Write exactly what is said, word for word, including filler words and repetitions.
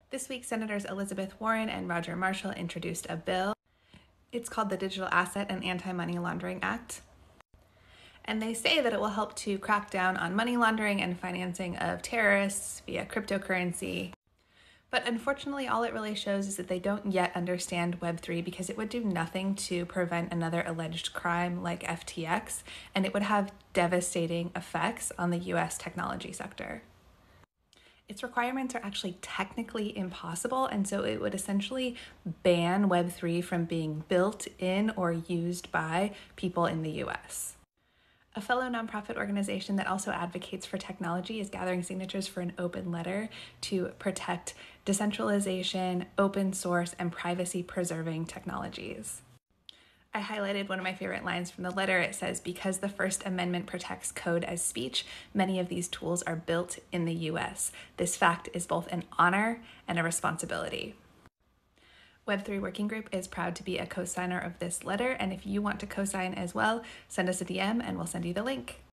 This week, Senators Elizabeth Warren and Roger Marshall introduced a bill. It's called the Digital Asset and Anti-Money Laundering Act. And they say that it will help to crack down on money laundering and financing of terrorists via cryptocurrency. But unfortunately, all it really shows is that they don't yet understand Web three because it would do nothing to prevent another alleged crime like F T X, and it would have devastating effects on the U S technology sector. Its requirements are actually technically impossible, and so it would essentially ban Web three from being built in or used by people in the U S. A fellow nonprofit organization that also advocates for technology is gathering signatures for an open letter to protect decentralization, open source, and privacy-preserving technologies. I highlighted one of my favorite lines from the letter. It says, "Because the First Amendment protects code as speech, many of these tools are built in the U S. This fact is both an honor and a responsibility." Web three Working Group is proud to be a co-signer of this letter, and if you want to co-sign as well, send us a D M and we'll send you the link.